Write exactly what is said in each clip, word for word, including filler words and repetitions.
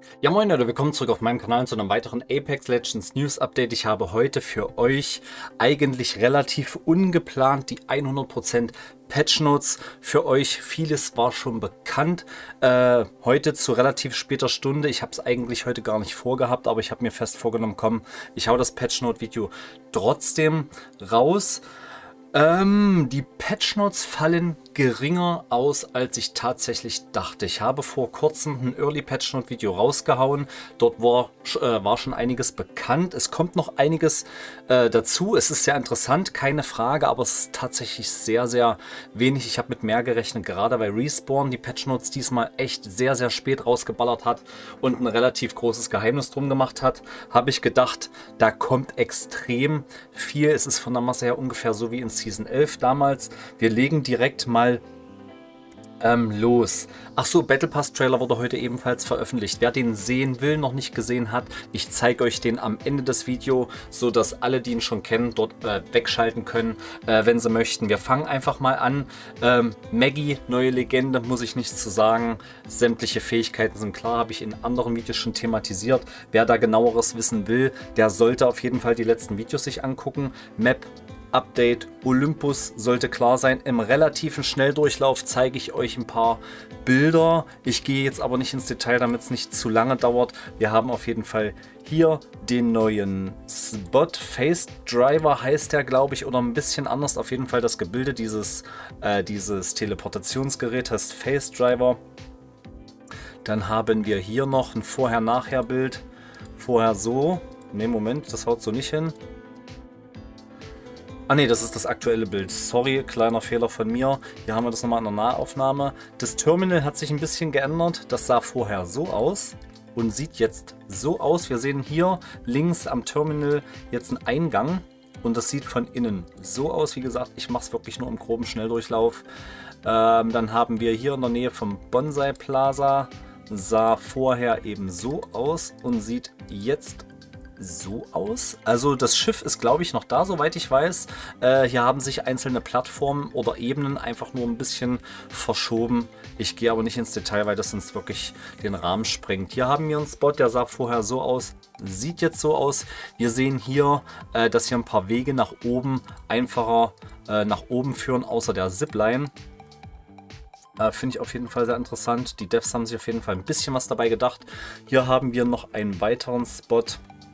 Ja moin Leute, willkommen zurück auf meinem Kanal zu einem weiteren Apex Legends News Update. Ich habe heute für euch eigentlich relativ ungeplant die hundert Prozent Patch Notes für euch. Vieles war schon bekannt. Äh, heute zu relativ später Stunde. Ich habe es eigentlich heute gar nicht vorgehabt, aber ich habe mir fest vorgenommen, komm, ich hau das Patch Note Video trotzdem raus. Ähm, die Patch Notes fallen geringer aus, als ich tatsächlich dachte. Ich habe vor kurzem ein Early Patch Note Video rausgehauen. Dort war, äh, war schon einiges bekannt. Es kommt noch einiges äh, dazu. Es ist sehr interessant, keine Frage, aber es ist tatsächlich sehr, sehr wenig. Ich habe mit mehr gerechnet, gerade weil Respawn die Patch Notes diesmal echt sehr, sehr spät rausgeballert hat und ein relativ großes Geheimnis drum gemacht hat. Habe ich gedacht, da kommt extrem viel. Es ist von der Masse her ungefähr so wie in Season elf damals. Wir legen direkt mal ähm, los. Ach so, Battle Pass Trailer wurde heute ebenfalls veröffentlicht. Wer den sehen will, noch nicht gesehen hat, ich zeige euch den am Ende des Videos, so dass alle, die ihn schon kennen, dort äh, wegschalten können, äh, wenn sie möchten. Wir fangen einfach mal an. Ähm, Maggie, neue Legende, muss ich nichts zu sagen. Sämtliche Fähigkeiten sind klar, habe ich in anderen Videos schon thematisiert. Wer da genaueres wissen will, der sollte auf jeden Fall die letzten Videos sich angucken. Map Update Olympus sollte klar sein. Im relativen Schnelldurchlauf zeige ich euch ein paar Bilder. Ich gehe jetzt aber nicht ins Detail, damit es nicht zu lange dauert. Wir haben auf jeden Fall hier den neuen Spot. Face Driver heißt der, glaube ich, oder ein bisschen anders. Auf jeden Fall das Gebilde dieses, äh, dieses Teleportationsgerät heißt Face Driver. Dann haben wir hier noch ein Vorher-Nachher-Bild. Vorher so. Ne, Moment, das haut so nicht hin. Ah ne, das ist das aktuelle Bild. Sorry, kleiner Fehler von mir. Hier haben wir das nochmal in der Nahaufnahme. Das Terminal hat sich ein bisschen geändert. Das sah vorher so aus und sieht jetzt so aus. Wir sehen hier links am Terminal jetzt einen Eingang und das sieht von innen so aus. Wie gesagt, ich mache es wirklich nur im groben Schnelldurchlauf. Ähm, dann haben wir hier in der Nähe vom Bonsai Plaza. Sah vorher eben so aus und sieht jetzt so aus. Also das Schiff ist, glaube ich, noch da, soweit ich weiß. Äh, hier haben sich einzelne Plattformen oder Ebenen einfach nur ein bisschen verschoben. Ich gehe aber nicht ins Detail, weil das sonst wirklich den Rahmen sprengt. Hier haben wir einen Spot, der sah vorher so aus, sieht jetzt so aus. Wir sehen hier, äh, dass hier ein paar Wege nach oben einfacher äh, nach oben führen, außer der Zipline. Äh, Finde ich auf jeden Fall sehr interessant. Die Devs haben sich auf jeden Fall ein bisschen was dabei gedacht. Hier haben wir noch einen weiteren Spot.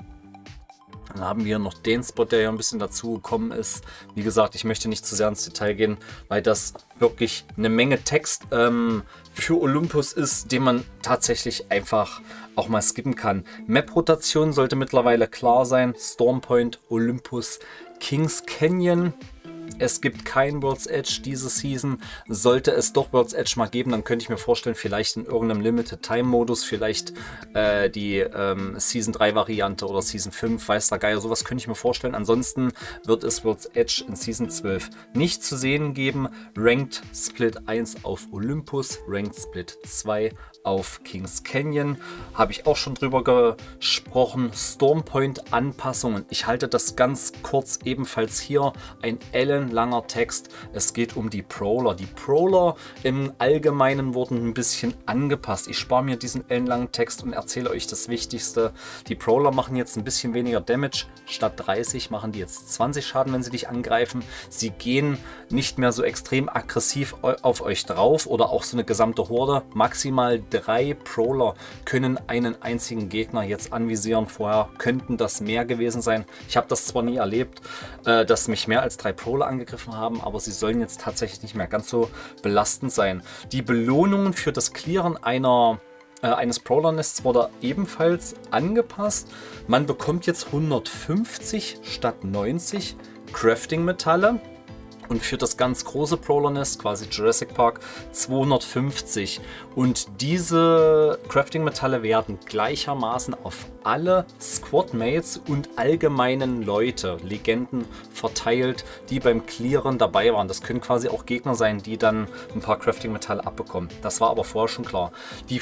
Dann haben wir noch den Spot, der ja ein bisschen dazu gekommen ist. Wie gesagt, ich möchte nicht zu sehr ins Detail gehen, weil das wirklich eine Menge Text ähm, für Olympus ist, den man tatsächlich einfach auch mal skippen kann. Map-Rotation sollte mittlerweile klar sein. Stormpoint, Olympus, Kings Canyon. Es gibt kein World's Edge diese Season. Sollte es doch World's Edge mal geben, dann könnte ich mir vorstellen, vielleicht in irgendeinem Limited Time Modus, vielleicht äh, die ähm, Season drei Variante oder Season fünf, weiß der Geier, sowas könnte ich mir vorstellen. Ansonsten wird es World's Edge in Season zwölf nicht zu sehen geben. Ranked Split eins auf Olympus, Ranked Split zwei auf Kings Canyon. Habe ich auch schon drüber gesprochen. Stormpoint Anpassungen. Ich halte das ganz kurz, ebenfalls hier ein ellenlanger Text. Es geht um die Prowler. Die Prowler im Allgemeinen wurden ein bisschen angepasst. Ich spare mir diesen ellenlangen Text und erzähle euch das Wichtigste. Die Prowler machen jetzt ein bisschen weniger Damage. Statt dreißig machen die jetzt zwanzig Schaden, wenn sie dich angreifen. Sie gehen nicht mehr so extrem aggressiv auf euch drauf oder auch so eine gesamte Horde. Maximal drei Prowler können einen einzigen Gegner jetzt anvisieren. Vorher könnten das mehr gewesen sein. Ich habe das zwar nie erlebt, äh, dass mich mehr als drei Prowler angegriffen haben, aber sie sollen jetzt tatsächlich nicht mehr ganz so belastend sein. Die Belohnungen für das Clearen einer äh, eines Prowler-Nests wurde ebenfalls angepasst. Man bekommt jetzt hundertfünfzig statt neunzig Crafting-Metalle. Und für das ganz große Prowler-Nest, quasi Jurassic Park, zweihundertfünfzig. Und diese Crafting-Metalle werden gleichermaßen auf alle Squadmates und allgemeinen Leute, Legenden, verteilt, die beim Clearen dabei waren. Das können quasi auch Gegner sein, die dann ein paar Crafting-Metalle abbekommen. Das war aber vorher schon klar. Die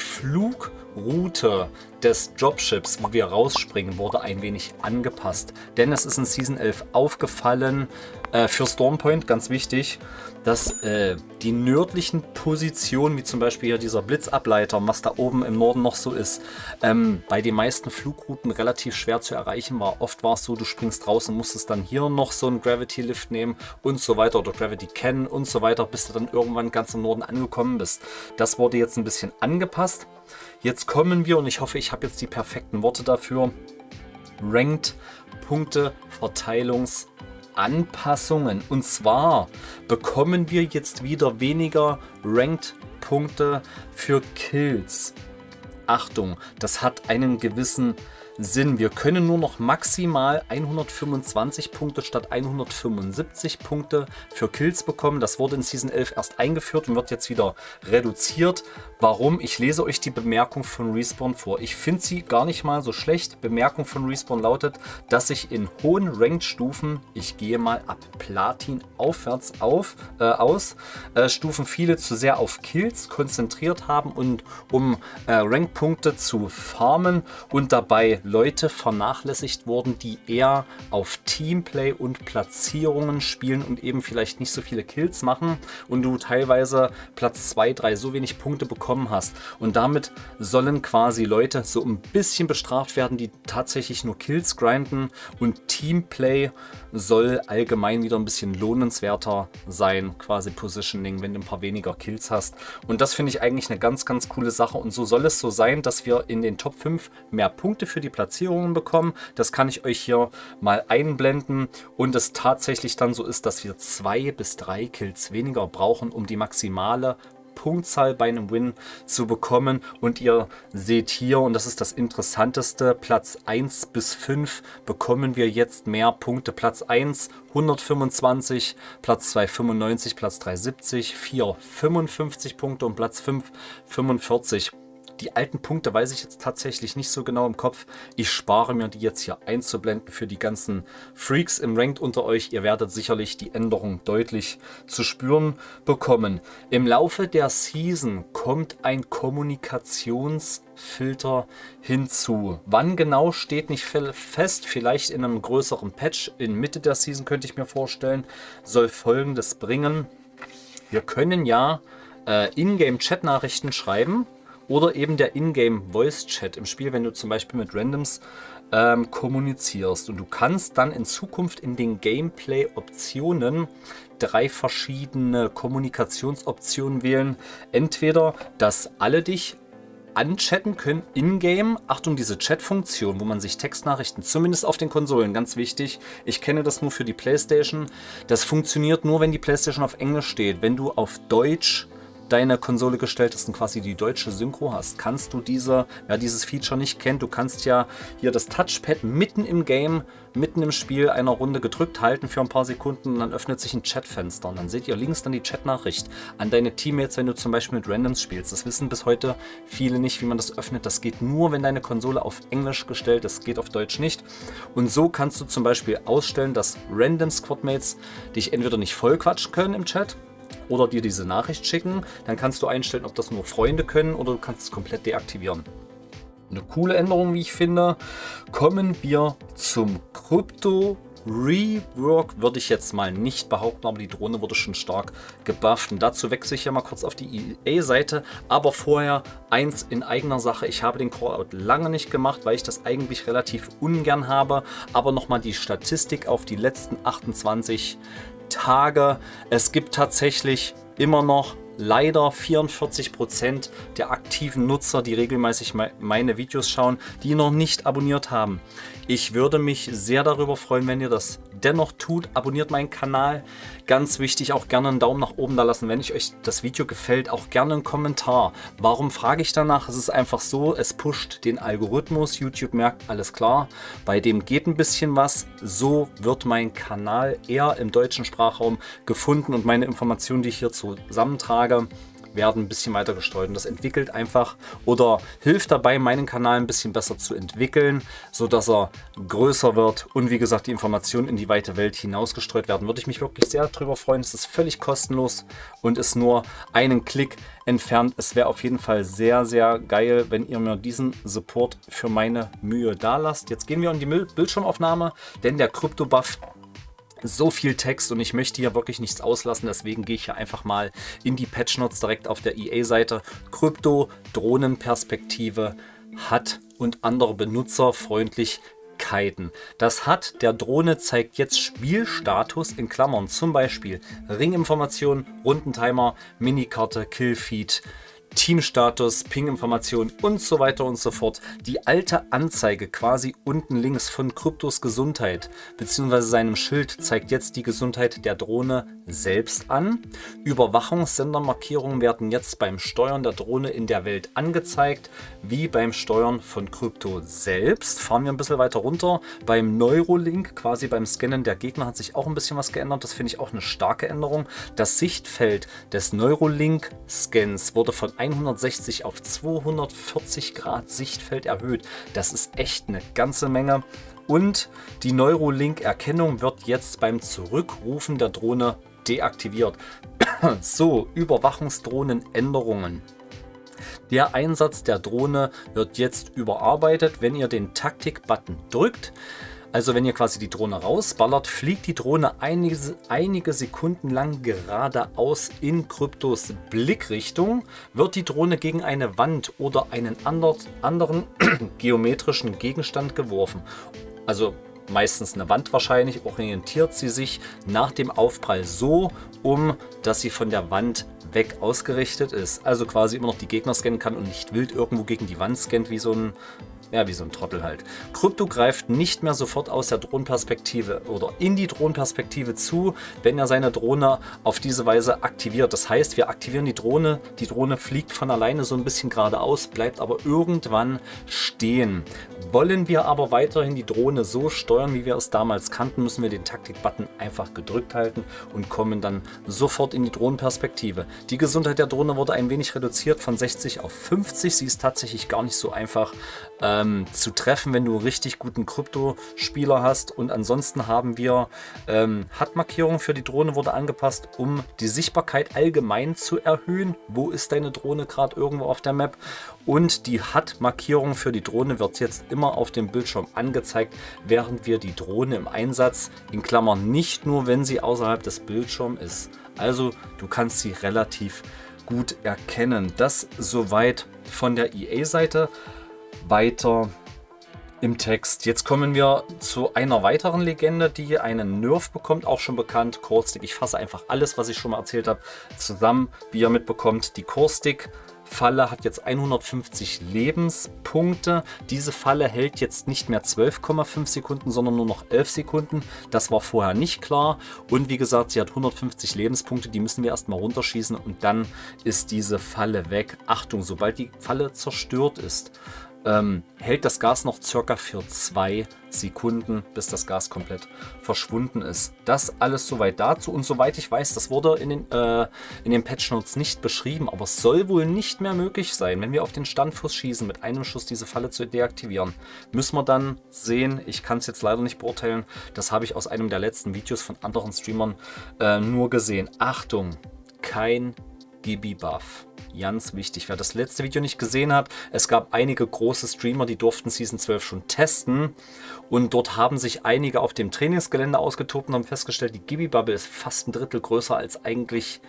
Flugroute des Dropships, wo wir rausspringen, wurde ein wenig angepasst. Denn es ist in Season elf aufgefallen, Äh, für Stormpoint ganz wichtig, dass äh, die nördlichen Positionen, wie zum Beispiel hier dieser Blitzableiter, was da oben im Norden noch so ist, ähm, bei den meisten Flugrouten relativ schwer zu erreichen war. Oft war es so, du springst raus und musstest dann hier noch so einen Gravity Lift nehmen und so weiter oder Gravity Can und so weiter, bis du dann irgendwann ganz im Norden angekommen bist. Das wurde jetzt ein bisschen angepasst. Jetzt kommen wir, und ich hoffe, ich habe jetzt die perfekten Worte dafür, Ranked Punkte Verteilungs Anpassungen. Und zwar bekommen wir jetzt wieder weniger Ranked-Punkte für Kills. Achtung, das hat einen gewissen Sinn. Wir können nur noch maximal hundertfünfundzwanzig Punkte statt hundertfünfundsiebzig Punkte für Kills bekommen. Das wurde in Season elf erst eingeführt und wird jetzt wieder reduziert. Warum? Ich lese euch die Bemerkung von Respawn vor. Ich finde sie gar nicht mal so schlecht. Bemerkung von Respawn lautet, dass sich in hohen Ranked-Stufen, ich gehe mal ab Platin aufwärts auf, äh, aus, äh, Stufen viele zu sehr auf Kills konzentriert haben und um äh, Rank-Punkte zu farmen und dabei Leute vernachlässigt wurden, die eher auf Teamplay und Platzierungen spielen und eben vielleicht nicht so viele Kills machen und du teilweise Platz zwei, drei so wenig Punkte bekommen hast. Und damit sollen quasi Leute so ein bisschen bestraft werden, die tatsächlich nur Kills grinden, und Teamplay soll allgemein wieder ein bisschen lohnenswerter sein, quasi Positioning, wenn du ein paar weniger Kills hast. Und das finde ich eigentlich eine ganz, ganz coole Sache, und so soll es so sein, dass wir in den Top fünf mehr Punkte für die Platzierungen bekommen. Das kann ich euch hier mal einblenden, und es tatsächlich dann so ist, dass wir zwei bis drei Kills weniger brauchen, um die maximale Punktzahl bei einem Win zu bekommen. Und ihr seht hier, und das ist das Interessanteste, Platz eins bis fünf bekommen wir jetzt mehr Punkte. Platz eins hundertfünfundzwanzig, Platz zwei fünfundneunzig, Platz drei siebzig, vier fünfundfünfzig Punkte und Platz fünf fünfundvierzig. Die alten Punkte weiß ich jetzt tatsächlich nicht so genau im Kopf. Ich spare mir die jetzt hier einzublenden für die ganzen Freaks im Ranked unter euch. Ihr werdet sicherlich die Änderung deutlich zu spüren bekommen. Im Laufe der Season kommt ein Kommunikationsfilter hinzu. Wann genau steht nicht fest, vielleicht in einem größeren Patch in Mitte der Season, könnte ich mir vorstellen, soll Folgendes bringen. Wir können ja äh, Ingame-Chat-Nachrichten schreiben, oder eben der Ingame-Voice-Chat im Spiel, wenn du zum Beispiel mit Randoms ähm, kommunizierst. Und du kannst dann in Zukunft in den Gameplay-Optionen drei verschiedene Kommunikationsoptionen wählen. Entweder, dass alle dich anchatten können in-game. Achtung, diese Chat-Funktion, wo man sich Textnachrichten, zumindest auf den Konsolen, ganz wichtig, ich kenne das nur für die PlayStation, das funktioniert nur, wenn die PlayStation auf Englisch steht. Wenn du auf Deutsch deine Konsole gestellt hast und quasi die deutsche Synchro hast, kannst du diese, wer dieses Feature nicht kennt, du kannst ja hier das Touchpad mitten im Game, mitten im Spiel einer Runde gedrückt halten für ein paar Sekunden, und dann öffnet sich ein Chatfenster und dann seht ihr links dann die Chatnachricht an deine Teammates, wenn du zum Beispiel mit Randoms spielst. Das wissen bis heute viele nicht, wie man das öffnet. Das geht nur, wenn deine Konsole auf Englisch gestellt ist, geht auf Deutsch nicht. Und so kannst du zum Beispiel ausstellen, dass Random Squadmates dich entweder nicht voll quatschen können im Chat oder dir diese Nachricht schicken. Dann kannst du einstellen, ob das nur Freunde können, oder du kannst es komplett deaktivieren. Eine coole Änderung, wie ich finde. Kommen wir zum Krypto Rework, würde ich jetzt mal nicht behaupten, aber die Drohne wurde schon stark gebufft. Und dazu wechsle ich ja mal kurz auf die E A-Seite. Aber vorher eins in eigener Sache. Ich habe den Callout lange nicht gemacht, weil ich das eigentlich relativ ungern habe. Aber nochmal die Statistik auf die letzten achtundzwanzig Tage. Es gibt tatsächlich immer noch leider vierundvierzig Prozent der aktiven Nutzer, die regelmäßig meine Videos schauen, die noch nicht abonniert haben. Ich würde mich sehr darüber freuen, wenn ihr das dennoch tut. Abonniert meinen Kanal. Ganz wichtig, auch gerne einen Daumen nach oben da lassen, wenn euch das Video gefällt. Auch gerne einen Kommentar. Warum frage ich danach? Es ist einfach so, es pusht den Algorithmus. YouTube merkt, alles klar, bei dem geht ein bisschen was. So wird mein Kanal eher im deutschen Sprachraum gefunden, und meine Informationen, die ich hier zusammentrage, werden ein bisschen weiter gestreut, und das entwickelt einfach oder hilft dabei, meinen Kanal ein bisschen besser zu entwickeln, so dass er größer wird und wie gesagt die Informationen in die weite Welt hinausgestreut werden. Würde ich mich wirklich sehr darüber freuen. Es ist völlig kostenlos und ist nur einen Klick entfernt. Es wäre auf jeden Fall sehr, sehr geil, wenn ihr mir diesen Support für meine Mühe da lasst. Jetzt gehen wir in die Bildschirmaufnahme, denn der Krypto-Buff so viel Text und ich möchte hier wirklich nichts auslassen, deswegen gehe ich hier einfach mal in die Patch Notes direkt auf der E A-Seite. Krypto, Drohnenperspektive, H U D und andere Benutzerfreundlichkeiten. Das H U D der Drohne zeigt jetzt Spielstatus in Klammern, zum Beispiel Ringinformation, Rundentimer, Minikarte, Killfeed, Teamstatus, Ping-Informationen und so weiter und so fort. Die alte Anzeige quasi unten links von Kryptos Gesundheit bzw. seinem Schild zeigt jetzt die Gesundheit der Drohne selbst an. Überwachungssendermarkierungen werden jetzt beim Steuern der Drohne in der Welt angezeigt, wie beim Steuern von Krypto selbst. Fahren wir ein bisschen weiter runter. Beim Neurolink, quasi beim Scannen der Gegner, hat sich auch ein bisschen was geändert. Das finde ich auch eine starke Änderung. Das Sichtfeld des Neurolink-Scans wurde von hundertsechzig auf zweihundertvierzig Grad Sichtfeld erhöht. Das ist echt eine ganze Menge. Und die Neurolink-Erkennung wird jetzt beim Zurückrufen der Drohne deaktiviert. So, Überwachungsdrohnenänderungen. Der Einsatz der Drohne wird jetzt überarbeitet, wenn ihr den Taktik-Button drückt. Also wenn ihr quasi die Drohne rausballert, fliegt die Drohne einige, einige Sekunden lang geradeaus in Kryptos Blickrichtung. Wird die Drohne gegen eine Wand oder einen anderen geometrischen Gegenstand geworfen, also meistens eine Wand wahrscheinlich, orientiert sie sich nach dem Aufprall so um, dass sie von der Wand weg ausgerichtet ist. Also quasi immer noch die Gegner scannen kann und nicht wild irgendwo gegen die Wand scannt, wie so ein Ja, wie so ein Trottel halt. Krypto greift nicht mehr sofort aus der Drohnenperspektive oder in die Drohnenperspektive zu, wenn er seine Drohne auf diese Weise aktiviert. Das heißt, wir aktivieren die Drohne, die Drohne fliegt von alleine so ein bisschen geradeaus, bleibt aber irgendwann stehen. Wollen wir aber weiterhin die Drohne so steuern, wie wir es damals kannten, müssen wir den Taktik-Button einfach gedrückt halten und kommen dann sofort in die Drohnenperspektive. Die Gesundheit der Drohne wurde ein wenig reduziert von sechzig auf fünfzig. Sie ist tatsächlich gar nicht so einfach äh, zu treffen, wenn du einen richtig guten Krypto-Spieler hast. Und ansonsten haben wir ähm, H U D-Markierung für die Drohne wurde angepasst, um die Sichtbarkeit allgemein zu erhöhen. Wo ist deine Drohne gerade irgendwo auf der Map? Und die H U D-Markierung für die Drohne wird jetzt immer auf dem Bildschirm angezeigt, während wir die Drohne im Einsatz, in Klammern nicht nur, wenn sie außerhalb des Bildschirms ist. Also du kannst sie relativ gut erkennen. Das soweit von der E A-Seite. Weiter im Text. Jetzt kommen wir zu einer weiteren Legende, die einen Nerf bekommt, auch schon bekannt, Core-Stick. Ich fasse einfach alles, was ich schon mal erzählt habe, zusammen, wie ihr mitbekommt. Die Core-Stick-Falle hat jetzt hundertfünfzig Lebenspunkte. Diese Falle hält jetzt nicht mehr zwölf Komma fünf Sekunden, sondern nur noch elf Sekunden. Das war vorher nicht klar. Und wie gesagt, sie hat hundertfünfzig Lebenspunkte, die müssen wir erstmal runterschießen und dann ist diese Falle weg. Achtung, sobald die Falle zerstört ist, Ähm, hält das Gas noch circa für zwei Sekunden, bis das Gas komplett verschwunden ist. Das alles soweit dazu. Und soweit ich weiß, das wurde in den, äh, in den Patch Notes nicht beschrieben, aber es soll wohl nicht mehr möglich sein, wenn wir auf den Standfuß schießen, mit einem Schuss diese Falle zu deaktivieren. Müssen wir dann sehen. Ich kann es jetzt leider nicht beurteilen. Das habe ich aus einem der letzten Videos von anderen Streamern äh, nur gesehen. Achtung, kein Gibi-Buff. Ganz wichtig, wer das letzte Video nicht gesehen hat, es gab einige große Streamer, die durften Season zwölf schon testen und dort haben sich einige auf dem Trainingsgelände ausgetobt und haben festgestellt, die Gibi-Bubble ist fast ein Drittel größer als eigentlich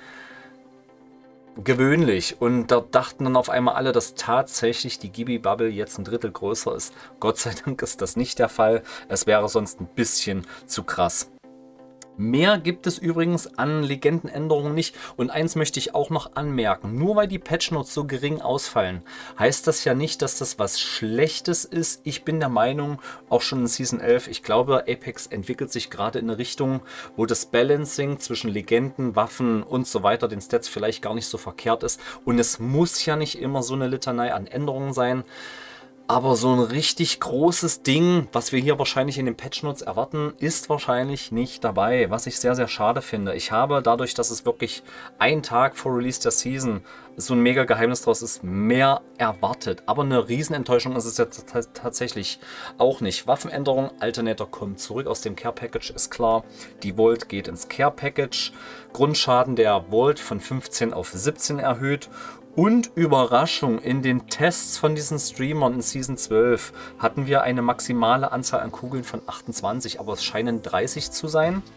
gewöhnlich und da dachten dann auf einmal alle, dass tatsächlich die Gibi-Bubble jetzt ein Drittel größer ist. Gott sei Dank ist das nicht der Fall, es wäre sonst ein bisschen zu krass. Mehr gibt es übrigens an Legendenänderungen nicht. Und eins möchte ich auch noch anmerken. Nur weil die Patchnotes so gering ausfallen, heißt das ja nicht, dass das was Schlechtes ist. Ich bin der Meinung, auch schon in Season elf, ich glaube, Apex entwickelt sich gerade in eine Richtung, wo das Balancing zwischen Legenden, Waffen und so weiter, den Stats vielleicht gar nicht so verkehrt ist. Und es muss ja nicht immer so eine Litanei an Änderungen sein. Aber so ein richtig großes Ding, was wir hier wahrscheinlich in den Patchnotes erwarten, ist wahrscheinlich nicht dabei, was ich sehr, sehr schade finde. Ich habe dadurch, dass es wirklich ein Tag vor Release der Season so ein mega Geheimnis draus ist, mehr erwartet. Aber eine Riesenenttäuschung ist es jetzt tatsächlich auch nicht. Waffenänderung, Alternator kommt zurück aus dem Care Package, ist klar. Die Volt geht ins Care Package. Grundschaden der Volt von fünfzehn auf siebzehn erhöht. Und Überraschung, in den Tests von diesen Streamern in Season zwölf hatten wir eine maximale Anzahl an Kugeln von achtundzwanzig, aber es scheinen dreißig zu sein.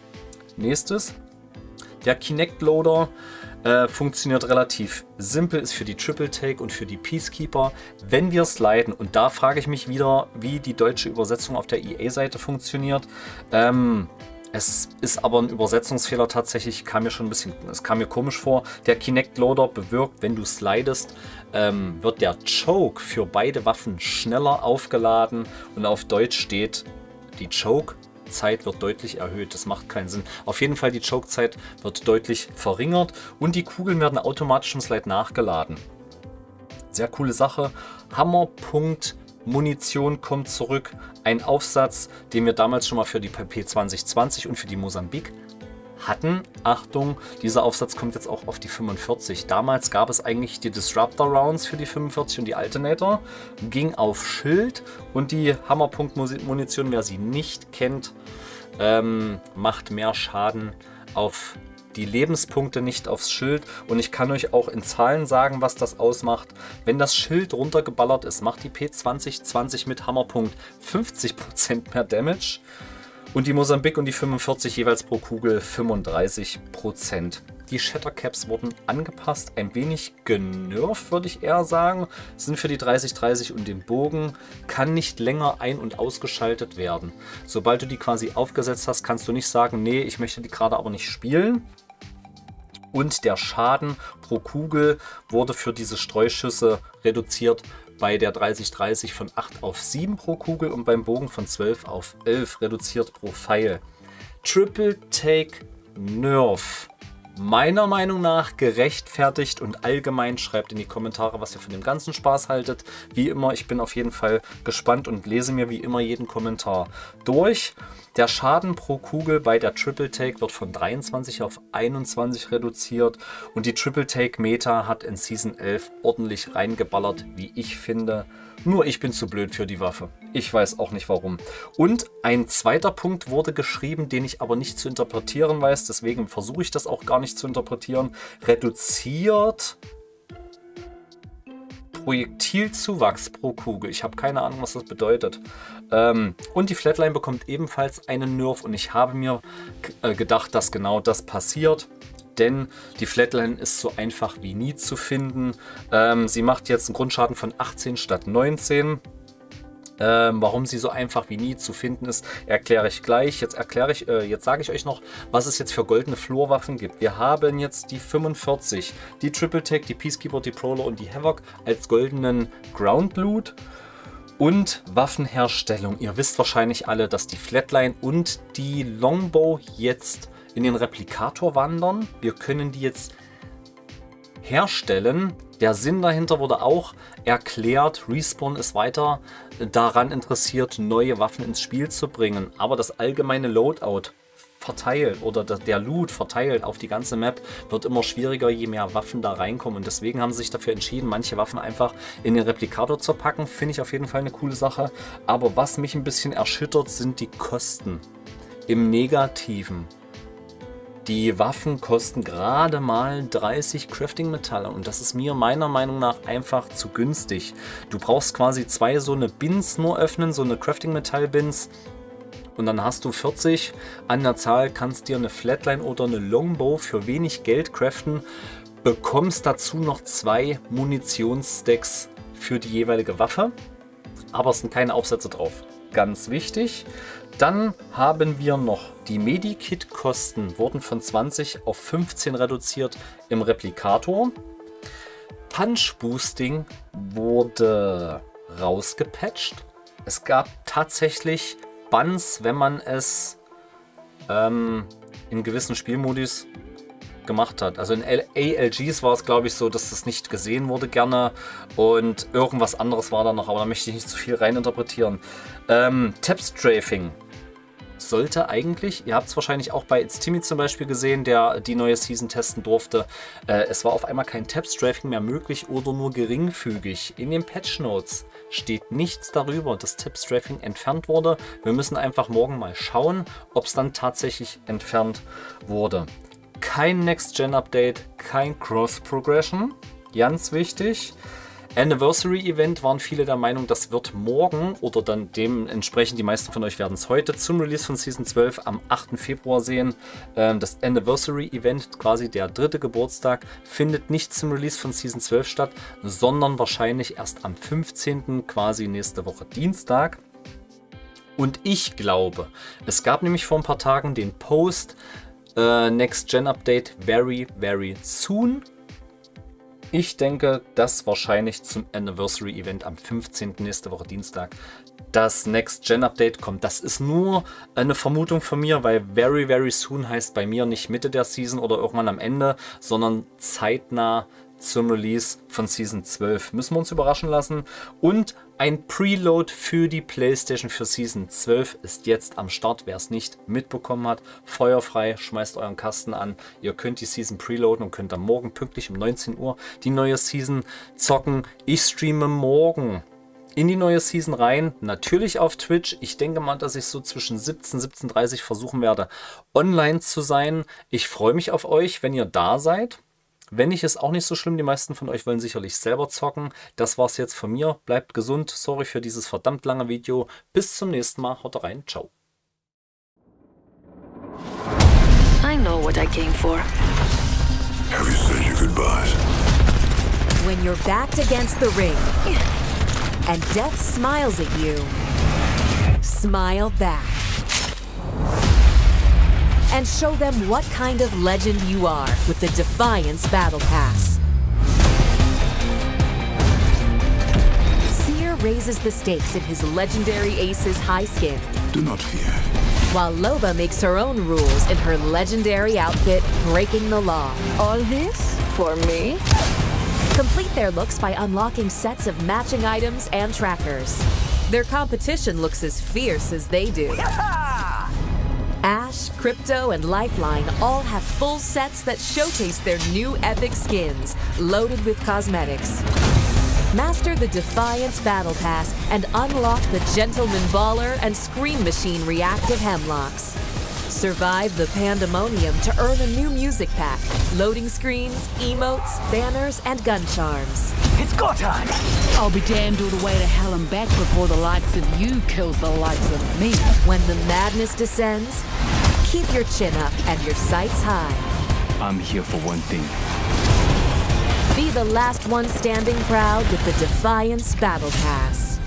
Nächstes. Der Kinect Loader äh, funktioniert relativ simpel, ist für die Triple Take und für die Peacekeeper. Wenn wir sliden, und da frage ich mich wieder, wie die deutsche Übersetzung auf der E A-Seite funktioniert. Ähm, es ist aber ein Übersetzungsfehler tatsächlich, kam mir schon ein bisschen, es kam mir komisch vor. Der Kinect Loader bewirkt, wenn du slidest, ähm, wird der Choke für beide Waffen schneller aufgeladen und auf Deutsch steht, die Choke Zeit wird deutlich erhöht. Das macht keinen Sinn. Auf jeden Fall die Choke-Zeit wird deutlich verringert und die Kugeln werden automatisch im Slide nachgeladen. Sehr coole Sache. Hammerpunkt Munition kommt zurück. Ein Aufsatz, den wir damals schon mal für die P zwanzig zwanzig und für die Mosambik hatten. Achtung, dieser Aufsatz kommt jetzt auch auf die fünfundvierzig. Damals gab es eigentlich die Disruptor Rounds für die fünfundvierzig und die Alternator. Ging auf Schild und die Hammerpunkt-Munition, wer sie nicht kennt, ähm, macht mehr Schaden auf die Lebenspunkte, nicht aufs Schild. Und ich kann euch auch in Zahlen sagen, was das ausmacht. Wenn das Schild runtergeballert ist, macht die P zwanzig zwanzig mit Hammerpunkt fünfzig Prozent mehr Damage. Und die Mosambik und die fünfundvierzig jeweils pro Kugel fünfunddreißig Prozent. Die Shattercaps wurden angepasst, ein wenig genervt, würde ich eher sagen. Sind für die dreißig dreißig und den Bogen, kann nicht länger ein- und ausgeschaltet werden. Sobald du die quasi aufgesetzt hast, kannst du nicht sagen, nee, ich möchte die gerade aber nicht spielen. Und der Schaden pro Kugel wurde für diese Streuschüsse reduziert bei der dreißig dreißig von acht auf sieben pro Kugel und beim Bogen von zwölf auf elf reduziert pro Pfeil. Triple Take Nerf. Meiner Meinung nach gerechtfertigt und allgemein. Schreibt in die Kommentare, was ihr von dem ganzen Spaß haltet. Wie immer, ich bin auf jeden Fall gespannt und lese mir wie immer jeden Kommentar durch. Der Schaden pro Kugel bei der Triple Take wird von dreiundzwanzig auf einundzwanzig reduziert und die Triple Take Meta hat in Season elf ordentlich reingeballert, wie ich finde. Nur ich bin zu blöd für die Waffe. Ich weiß auch nicht warum. Und ein zweiter Punkt wurde geschrieben, den ich aber nicht zu interpretieren weiß. Deswegen versuche ich das auch gar nicht zu interpretieren. Reduziert Projektilzuwachs pro Kugel. Ich habe keine Ahnung, was das bedeutet. Ähm, und die Flatline bekommt ebenfalls einen Nerf. Und ich habe mir äh, gedacht, dass genau das passiert. Denn die Flatline ist so einfach wie nie zu finden. Ähm, sie macht jetzt einen Grundschaden von achtzehn statt neunzehn. Ähm, warum sie so einfach wie nie zu finden ist, erkläre ich gleich. Jetzt erkläre ich, äh, jetzt sage ich euch noch, was es jetzt für goldene Flurwaffen gibt. Wir haben jetzt die fünfundvierzig, die Triple Take, die Peacekeeper, die Prowler und die Havoc als goldenen Ground Loot. Und Waffenherstellung. Ihr wisst wahrscheinlich alle, dass die Flatline und die Longbow jetzt in den Replikator wandern. Wir können die jetzt herstellen. Der Sinn dahinter wurde auch erklärt. Respawn ist weiter daran interessiert, neue Waffen ins Spiel zu bringen. Aber das allgemeine Loadout verteilt oder der Loot verteilt auf die ganze Map wird immer schwieriger, je mehr Waffen da reinkommen. Und deswegen haben sie sich dafür entschieden, manche Waffen einfach in den Replikator zu packen. Finde ich auf jeden Fall eine coole Sache. Aber was mich ein bisschen erschüttert, sind die Kosten. Im Negativen. Die Waffen kosten gerade mal dreißig Crafting-Metalle und das ist mir meiner Meinung nach einfach zu günstig. Du brauchst quasi zwei so eine Bins nur öffnen, so eine Crafting-Metall-Bins und dann hast du vierzig an der Zahl, kannst dir eine Flatline oder eine Longbow für wenig Geld craften, bekommst dazu noch zwei Munitionsstacks für die jeweilige Waffe, aber es sind keine Aufsätze drauf. Ganz wichtig. Dann haben wir noch die Medikit-Kosten, wurden von zwanzig auf fünfzehn reduziert im Replikator. Punch Boosting wurde rausgepatcht. Es gab tatsächlich Bans, wenn man es ähm, in gewissen Spielmodus gemacht hat. Also in A L Gs war es, glaube ich, so, dass das nicht gesehen wurde gerne und irgendwas anderes war da noch, aber da möchte ich nicht zu viel reininterpretieren. Ähm, Tab-Strafing sollte eigentlich, ihr habt es wahrscheinlich auch bei It's Timmy zum Beispiel gesehen, der die neue Season testen durfte, äh, es war auf einmal kein Tab-Strafing mehr möglich oder nur geringfügig. In den Patch Notes steht nichts darüber, dass Tab-Strafing entfernt wurde. Wir müssen einfach morgen mal schauen, ob es dann tatsächlich entfernt wurde. Kein Next-Gen-Update, kein Cross-Progression, ganz wichtig. Anniversary Event waren viele der Meinung, das wird morgen oder dann dementsprechend, die meisten von euch werden es heute zum Release von Season zwölf am achten Februar sehen. Ähm, das Anniversary Event, quasi der dritte Geburtstag, findet nicht zum Release von Season zwölf statt, sondern wahrscheinlich erst am fünfzehnten, quasi nächste Woche Dienstag. Und ich glaube, es gab nämlich vor ein paar Tagen den Post äh, Next Gen Update very, very soon. Ich denke, dass wahrscheinlich zum Anniversary Event am fünfzehnten nächste Woche Dienstag das Next Gen Update kommt. Das ist nur eine Vermutung von mir, weil very, very soon heißt bei mir nicht Mitte der Season oder irgendwann am Ende, sondern zeitnah zum Release von Season zwölf. Müssen wir uns überraschen lassen. Und ein Preload für die PlayStation für Season zwölf ist jetzt am Start. Wer es nicht mitbekommen hat, feuerfrei, schmeißt euren Kasten an. Ihr könnt die Season preloaden und könnt dann morgen pünktlich um neunzehn Uhr die neue Season zocken. Ich streame morgen in die neue Season rein, natürlich auf Twitch. Ich denke mal, dass ich so zwischen siebzehn, siebzehn Uhr dreißig versuchen werde, online zu sein. Ich freue mich auf euch, wenn ihr da seid. Wenn nicht, ist auch nicht so schlimm. Die meisten von euch wollen sicherlich selber zocken. Das war's jetzt von mir. Bleibt gesund. Sorry für dieses verdammt lange Video. Bis zum nächsten Mal. Haut rein. Ciao. I know what I came for. Have you said your goodbyes? When you're backed against the ring and death smiles at you, smile back. And show them what kind of legend you are with the Defiance Battle Pass. Seer raises the stakes in his legendary Ace's high skin, Do not fear. while Loba makes her own rules in her legendary outfit, Breaking the Law. All this for me? Complete their looks by unlocking sets of matching items and trackers. Their competition looks as fierce as they do. Ash, Crypto, and Lifeline all have full sets that showcase their new epic skins, loaded with cosmetics. Master the Defiance Battle Pass and unlock the Gentleman Baller and Scream Machine reactive hemlocks. Survive the pandemonium to earn a new music pack, loading screens, emotes, banners, and gun charms. It's go time! I'll be damned all the way to hell and back before the likes of you kills the likes of me. When the madness descends, keep your chin up and your sights high. I'm here for one thing. Be the last one standing proud with the Defiance Battle Pass.